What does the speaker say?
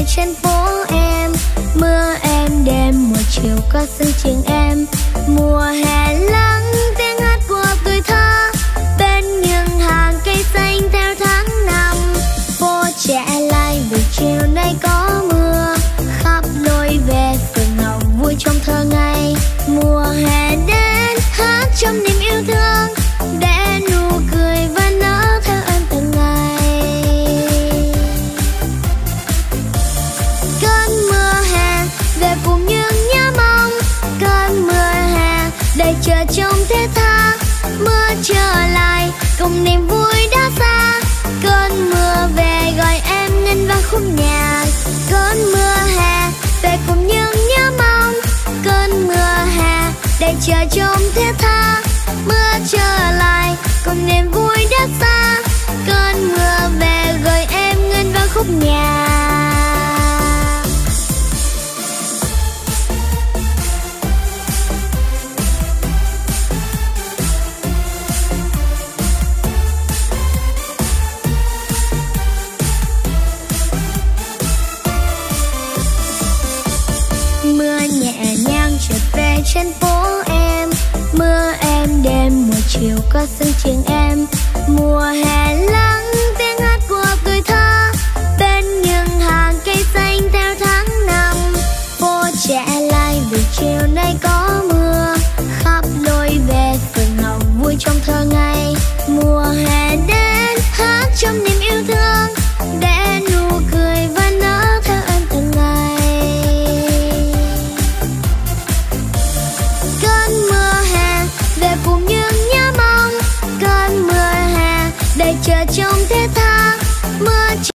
trên phố em. Mưa êm đêm một chiều có sương chiêng em. Mùa hè lắng tiếng hát của tuổi thơ bên những hàng cây xanh theo tháng năm. Phố trẻ lại vì chiều nay có mưa, khắp lối về phường nào vui trong thơ ngày. Mùa hè đến hát trong niềm yêu thương, để nụ cười và nở theo em từng ngày. Cơn mưa hè về cùng những nhớ mong, cơn mưa hè đầy chờ trong thiết tha. Mưa trở lại cùng niềm vui đã xa, cơn mưa về gọi em ngân vang khúc nhạc. Cơn mưa hè về cùng những nhớ mong, cơn mưa hè đầy chờ trong thiết tha. Mưa trở lại cùng niềm vui đã xa, cơn mưa về gọi em ngân vang khúc nhạc. Mưa nhẹ nhàng trượt về trên phố em. Mưa êm đêm một chiều có sương chiêng em. Mùa hè lắng